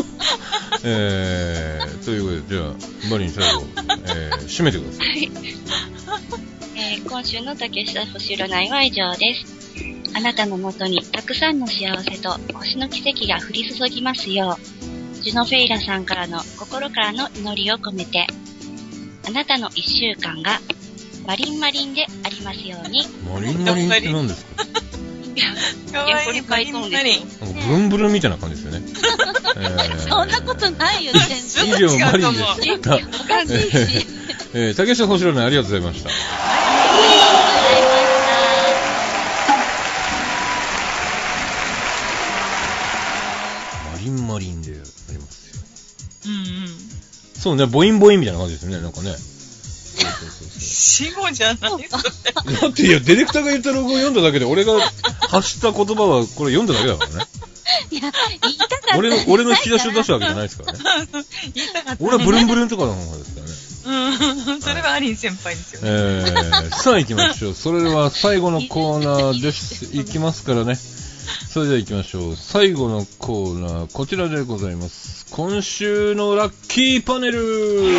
えー、ということで、じゃあ、マリン最後、えー、締めてください。 はい。えー、今週の竹下星占いは以上です。あなたのもとにたくさんの幸せと星の奇跡が降り注ぎますよう、ジュノフェイラさんからの心からの祈りを込めて、あなたの一週間がマリンマリンでありますように。 マリンマリンって何ですか？ かわいいマリンマリン。 なんかブンブルンみたいな感じですよね。えー、 そんなことないよ、全然。 以上、マリンでした。 おかしいし。 えー、竹下星占いありがとうございました。マリンマリンでありますよ。 うんうん。 そうね、ボインボインみたいな感じですよね、なんかね。そうそうそうそう。 死後じゃないそれ。 だっていや、ディレクターが言ったロゴを読んだだけで、俺が発した言葉はこれ読んだだけだからね。 いや、言いたかった。 俺の、俺の引き出しを出したわけじゃないですからね。 言いたかった、ね。 俺はブルンブルンとかの方ですからね。 うん。それはアリン先輩ですよね。 えー、さあ行きましょう。それでは最後のコーナーです。行きますからね。それでは行きましょう。最後のコーナー、こちらでございます。今週のラッキーパネル。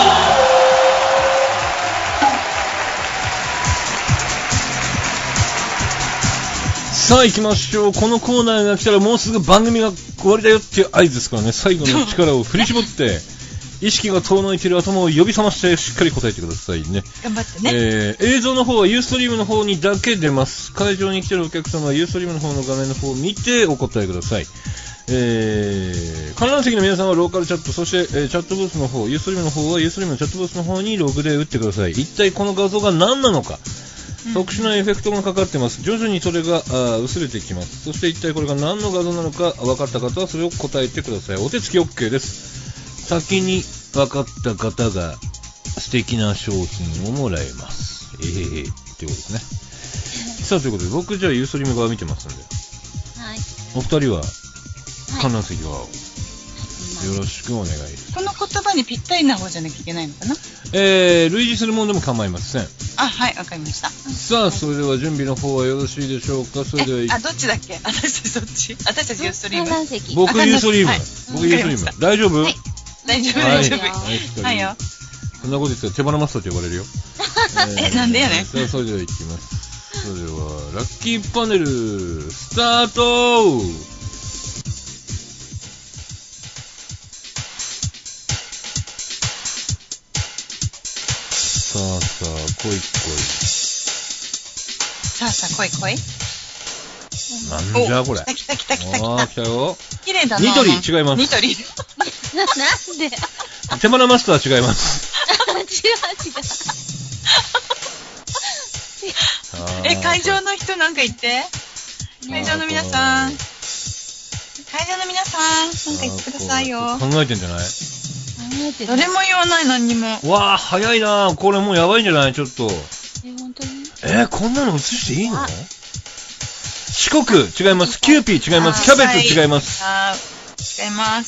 さあ行きましょう。このコーナーが来たらもうすぐ番組が終わりだよっていう合図ですからね。最後の力を振り絞って意識が遠のいている頭を呼び覚ましてしっかり答えてくださいね。 頑張ってね。 えー、映像の方はユーストリームの方にだけ出ます。会場に来ているお客様はユーストリームの方の画面の方を見てお答えください。えー、観覧席の皆さんはローカルチャット、そして、えー、チャットブースの方、ユーストリームの方はユーストリームのチャットブースの方にログで打ってください。一体この画像が何なのか。特殊なエフェクトがかかってます。徐々にそれがあ薄れてきます。そして一体これが何の画像なのか分かった方はそれを答えてください。お手つき OK です。先に分かった方が素敵な商品をもらえます。えへへっていうことですね。さあということで僕じゃあユーストリーム側見てますんで、 はい。 お二人は観は覧席側をよろしくお願いします。 この言葉にぴったりな方じゃなきゃいけないのかな。 えー、類似するものでも構いません。 あ、はい、わかりました。 さあそれでは準備の方はよろしいでしょうか。それではえ、あ、どっちだっけ。私たちどっち。私たちユーストリーム。 観覧席。 僕ユーストリーム、 はい僕ユーストリーム大丈夫、 はい大丈夫、 はい大丈夫。 はいしっかりはいよ。 そんなこと言ったら手放マスターと呼ばれるよ。 えなんでやねんさあそれではいきます。それではラッキーパネルスタート。さあさあ来い来さあさあ、来い来い。 い。なんじゃこれ。 来た来た来た来たあー来来たよ。 た。綺麗だな。 ニトリ違いますニトリ。 なんで手放マスター違います。 違う違う。 え、会場の人なんか言って。会場の皆さん。会場の皆さん、なんか言ってくださいよ。 考えてんじゃない？ 考えてる。 誰も言わない、何にも。 わあ早いな。これもうやばいんじゃない？ちょっと。 え、本当にえー、こんなの映していいの？ あ四国違います。キューピー違います。キャベツ違います。 あー、違います。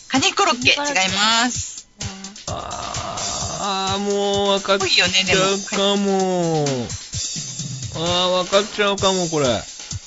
カニコロッケ違います。 あー、もう分かっちゃ多いよねでもうかも。あー、分かっちゃうかも、これ。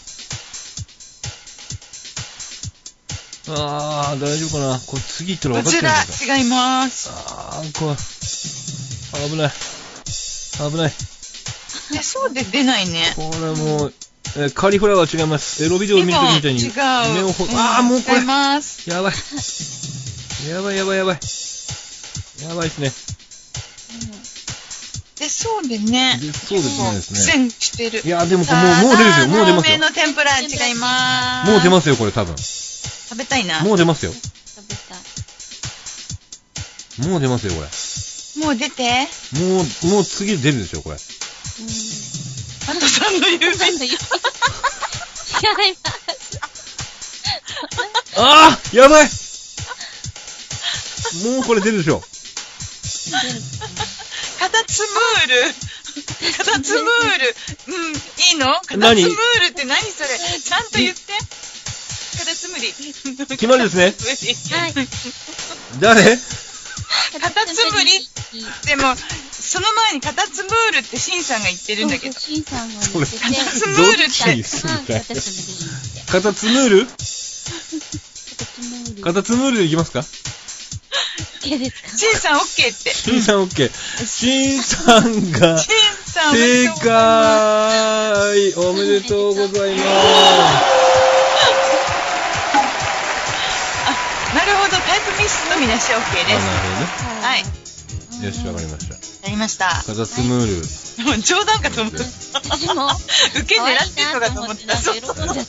あー、大丈夫かな。これ次行ったら分かっちゃうんだこちら違います。 あー、怖い。危ない。危ない。 え、そうで出ないね。 これもう、えーカリフラワー違います。エロビデオを見るときみたいに。 違う。 目をほ、 うんあー、もうこれ。 違います。 やばい。やばいやばいやばい。やばいですね。 で、そうでね。 でそうですねですね。 苦戦してる。 いや、でもこさあれもう、もう出るですよ。もう出ますよラーメン。の天ぷら違います。 もう出ますよ、これ多分。 食べたいな。 もう出ますよ。 食べたい。 もう出ますよ、これ。 もう出て。 もう、もう次出るでしょ、これ。 パンダさんの指。 うん。違います。 あーやばいもうこれ出るでしょ。 カタツムール。カタツムール。うん、いいの？カタツムールって何それ？ちゃんと言って。カタツムリ。 決まりですね。 はい。 誰？ カタツムリ。でも、その前にカタツムールってシンさんが言ってるんだけど。 シンさんがそれ、 言ってて。 カタツムールって。 カタツムール？カタツムールでいきますか？ OK ですか？ シンさん OK って。 シンさん OK。シンさんが正解。おめでとうございます。 なるほど、タイプミスのみなし OK です。 なるほどね。 はい。 よし、わかりました。 やりました。 カタツムール。 もう冗談かと思った。 私も。 受け狙ってんのかと思った。 そうそうそう。ちょっ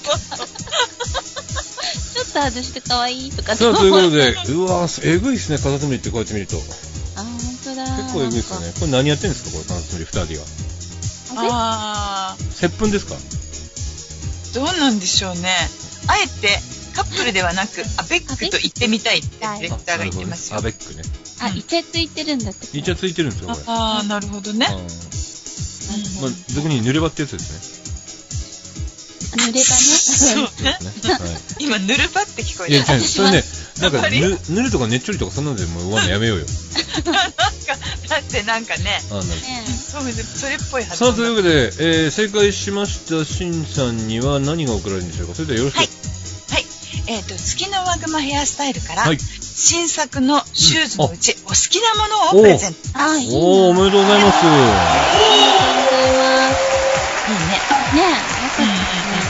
と外して可愛いとか。 さあ、ということで、うわー、えぐいっすね、カタツムリってこうやって見ると。 あ、ほんとだ。 結構えぐいっすよね。これ何やってんですか、これ、カタツムリ二人は。 あー。 接吻ですか？ どうなんでしょうね。あえて、カップルではなく、アベックと言ってみたいってディレクターが言ってますよ。 アベックね。 あ、イチャついてるんだって。 イチャついてるんですよ、これ。 あー、なるほどね。 まあ、俗に濡れ場ってやつですね。濡れ場ね。 そうね。今、ぬるばって聞こえた。 いや、違う、それね、なんか、ぬるとかねっちょりとかそんなのでもうわのやめようよ。 なんか、だってなんかね。 あ、なるほど。それっぽい発音。さあ、というわけで、えー、正解しましたしんさんには何が送られるんでしょうか。それではよろしく。 はい。はい。えっと、月のワグマヘアスタイルから、はい、新作のシューズのうち、お好きなものをプレゼント。 あ、いいな。 おー、おめでとうございます。 ありがとうございます。 いいね。 ねえ、よかったですね。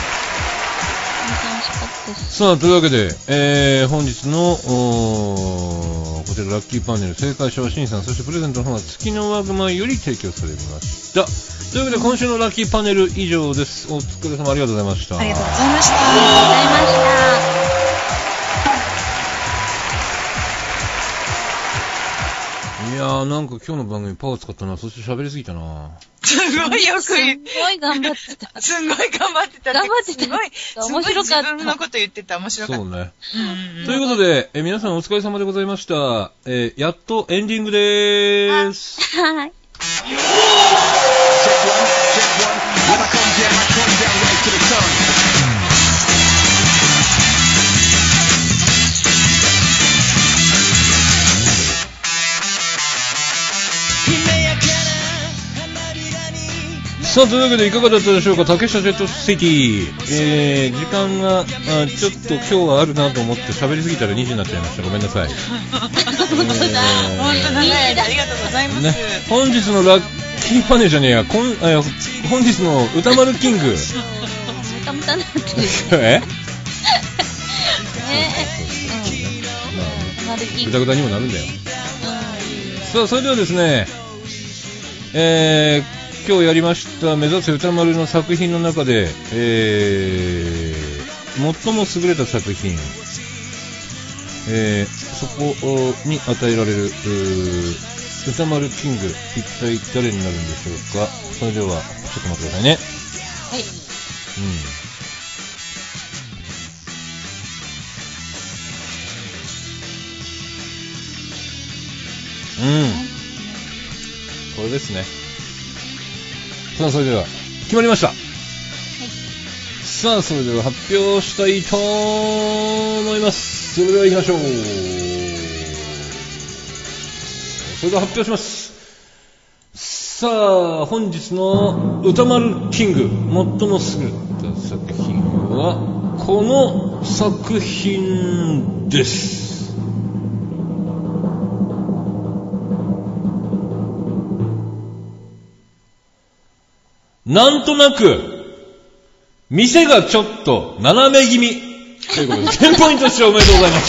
さあ、というわけで、えー、本日の、こちらラッキーパネル、正解者はしんさん、そしてプレゼントの方は月のワグマより提供されました。というわけで、今週のラッキーパネル以上です。お疲れ様ありがとうございました。 ありがとうございました。 ありがとうございました。 いやー、なんか今日の番組パワー使ったな。そして喋りすぎたな。 すごいよく言って。 すごい頑張ってた。 すごい頑張ってた。 頑張ってた。 すごい、面白かった。自分のこと言ってた。面白かった。 そうね。 うんうん、 ということで、え皆さんお疲れ様でございました。えー、やっとエンディングでーす。 はい。 さあ、というわけでいかがだったでしょうか。竹下ジェットシティ、えー、時間があちょっと今日はあるなと思って喋りすぎたらにじになっちゃいました。ごめんなさい。 本当だ。 本当だね。ありがとうございます。ね、 本日のラッキーパネルじゃねえや、こんあ本日の歌丸キング。 歌歌なってる。 え？ ぐだぐだにもなるんだよ。さあ、それではですね、えー、今日やりました目指せ歌丸の作品の中で、えー、最も優れた作品、えー、そこに与えられる歌丸キング、一体誰になるんでしょうか。それではちょっと待ってくださいね。 はい。 うん。うん。これですね。さあ、それでは決まりました。はい、さあ、それでは発表したいと思います。それでは行きましょう。それでは発表します。さあ、本日の歌丸キング、最も優れた作品はこの作品です。なんとなく店がちょっと斜め気味ということでテンポイントしておめでとうございます。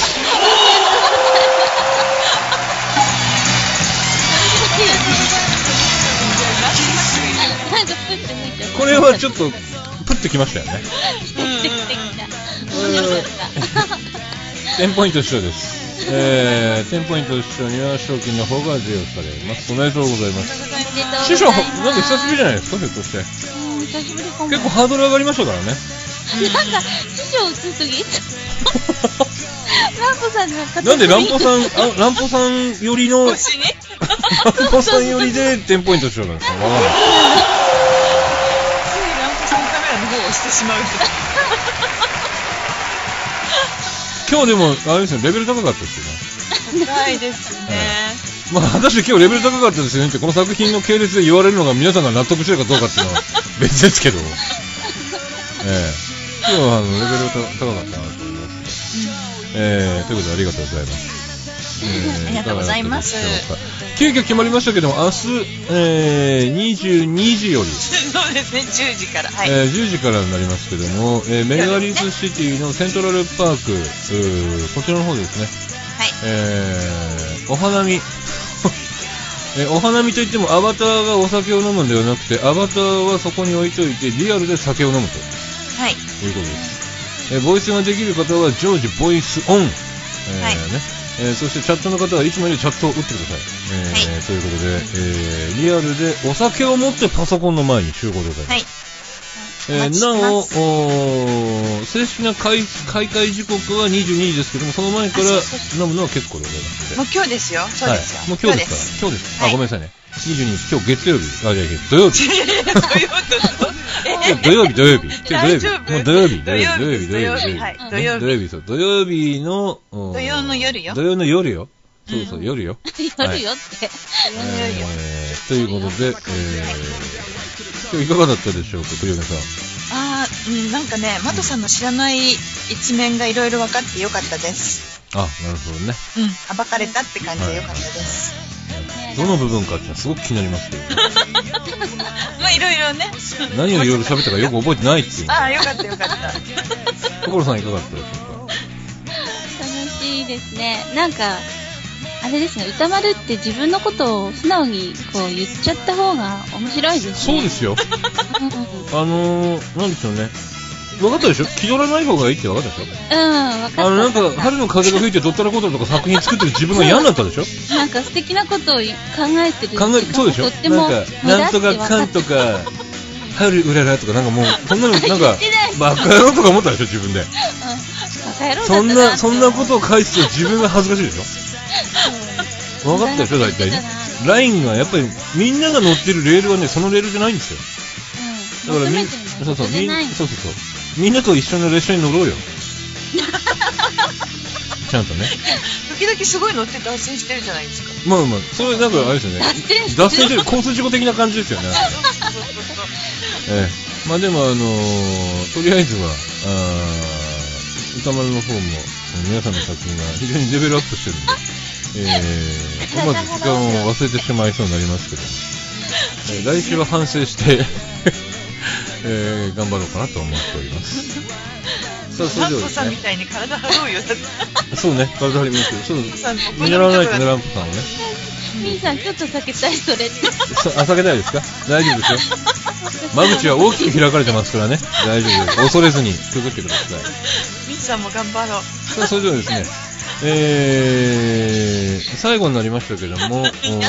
これはちょっとプッてきましたよね。テンポイント師匠です。えー、テンポイント師匠には賞金の方が授与されます。おめでとうございます。師匠、なんか久しぶりじゃないですか、ひょっとして。うん、 久しぶりかも。 結構ハードル上がりましたからね。 なんか師匠映すときランポさんがなんでランポさん、あランポさん寄りの、ラン腰にポさん寄りでテンポイントしようなんですかわかんない。 ついランポさんカメラの方を押してしまう。 今日でも、あれですよ、レベル高かったですよね。 高いですね。 まあ、果たして今日レベル高かったですよねって、この作品の系列で言われるのが皆さんが納得してるかどうかっていうのは別ですけど。ええ今日はあの、レベル高かったなと思います。えー、ということでありがとうございます。えー、 ありがとうございます。 急遽決まりましたけども、明日、えー、にじゅうにじより、 そうですね、じゅうじから、はい、 えー、じゅうじからになりますけども、えー、メガリズシティのセントラルパーク、こちらの方ですね、 はい、 えー、お花見、えー、お花見といってもアバターがお酒を飲むんではなくて、アバターはそこに置いといてリアルで酒を飲むと、 はい、 いうことです。えー、ボイスができる方は常時ボイスオン、えーはいねえー、そしてチャットの方はいつもよりチャットを打ってください、えーはい、ということで、えー、リアルでお酒を持ってパソコンの前に集合でございます、はいえー、なお、お正式な 開, 開会時刻はにじゅうにじですけども、その前から飲むのは結構でございますので、 もう今日ですよ、そうですよ、 はい、もう今日ですから今日です、はい、あごめんなさいね、にじゅうににち、今日月曜日、あ、じゃあ土曜日土曜日土曜日土曜日もう土曜日土曜日土曜日土曜日土曜日土曜日そう土曜日の土曜の夜よ土曜の夜よそうそう、夜よ夜よってということで、えー、今日いかがだったでしょうか、栗山さん。 あー、うん、なんかね、マトさんの知らない一面がいろいろ分かってよかったです。 あ、なるほどね。 うん、暴かれたって感じでよかったです。 どの部分かってのはすごく気になりますけど。 まあいろいろね。 何をいろいろ喋ったかよく覚えてないっていう。 ああ、よかったよかった。 所さんいかがだったでしょうか。 楽しいですね。なんかあれですね、歌丸って自分のことを素直にこう言っちゃった方が面白いですね。 そうですよ。あのー、なんでしょうね。分かったでしょ、気取らない方がいいって分かったでしょ。 うん、分かった。 あの、なんか、春の風が吹いてどったらこととか作品作ってる自分が嫌になったでしょ。 なんか素敵なことを考えてる。 考え、そうでしょ。なんか、なんとかかんとか、春うららとか、なんかもう、そんなの、なんか、バカ野郎とか思ったでしょ、自分で。うん、 バカ野郎だったな。 そんな、そんなことを返すと自分が恥ずかしいでしょ。分かったでしょ、大体ね。ラインが、やっぱり、みんなが乗ってるレールはね、そのレールじゃないんですよ。 うん。 だからみん、そうそう、みん、そうそうそう。みんなと一緒の列車に乗ろうよ。ちゃんとね。 時々すごい乗って脱線してるじゃないですか。 まあまあ、それなんかあれですよね。脱線してる、交通事故的な感じですよね。ええ、まあでもあのー、とりあえずは、あ歌丸の方も、皆さんの作品が非常にレベルアップしてるんで、えー、思わず時間を忘れてしまいそうになりますけど、えー、来週は反省して、えー、頑張ろうかなと思っております。 さあ、それではですね。ランプさんみたいに体張ろうよ。 そうね、体張りますよ。そう、見習わないとね、ランプさんをね。 ミンさん、ちょっと避けたい、それって。 あ、避けたいですか？大丈夫ですよ。間口は大きく開かれてますからね。大丈夫です。恐れずにくぐってください。 ミンさんも頑張ろう。 さあ、それではですね、えー、最後になりましたけども、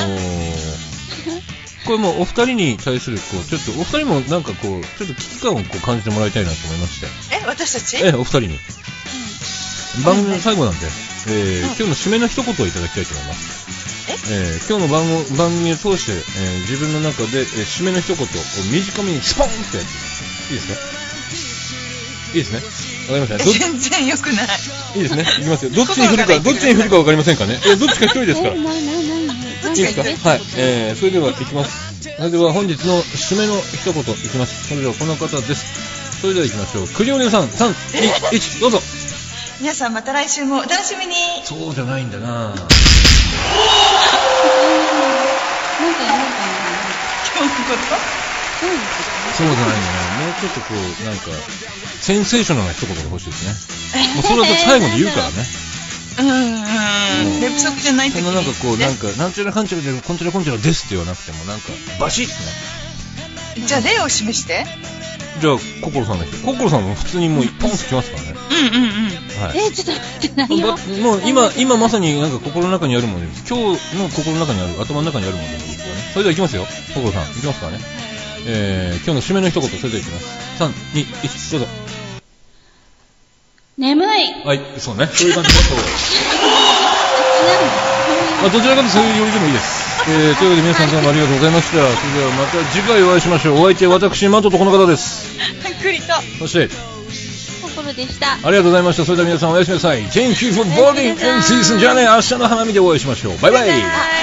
これもうお二人に対するこうちょっとお二人もなんかこうちょっと危機感をこう感じてもらいたいなと思いまして。 え、私たち？ え、お二人に。うん、番組の最後なんで、えーうん、今日の締めの一言をいただきたいと思います。ええー、今日の番組、番組を通して、えー、自分の中で、えー、締めの一言を短めにスポンってやっていいですか？いいですね。わかりました。 全然良くない。 いいですね。いきますよ。どっちに振るか、どっちに振るかわかりませんかね。えー、どっちか一人ですから。 えー、ないないないない。 いいですか？はい。えー、それではいきます。それでは本日の締めの一言いきます。それではこの方です。それではいきましょう。クリオネさん、さん、に、いち、どうぞ。 皆さんまた来週もお楽しみに。 そうじゃないんだなぁ。なんか言うかな。 今日のこと？ そうじゃないんだな。もうちょっとこう、なんか、センセーショナルな一言が欲しいですね。もうそれは最後に言うからね。 うんうん。寝不足じゃない時に。 そんななんかこう、なんか、なんちゃらかんちゃらで、こんちゃらこんちゃらですって言わなくても、なんか、バシッとね。じゃあ例を示して。 じゃあ、ココロさんの人。ココロさんも普通にもう一本つきますからね。 うんうんうん。 はい、えー、ちょっと待って、何をもう今、今まさになんか心の中にあるものです。今日の心の中にある、頭の中にあるものですからね。それではいきますよ。ココロさん、いきますからね。えー、今日の締めの一言、それではいきます。さん、に、いち、どうぞ。 眠い。 はい、そうね。そういう感じでそう。まあ、どちらかとそういうよりでもいいです。えー、というわけで皆さんどうもありがとうございました。それではまた次回お会いしましょう。お相手は私、マトとこの方です。 クリと。 そして、 心でした。 ありがとうございました。それでは皆さんおやすみなさい。Thank you for boarding and season. じゃあね、明日の花見でお会いしましょう。バイバイ。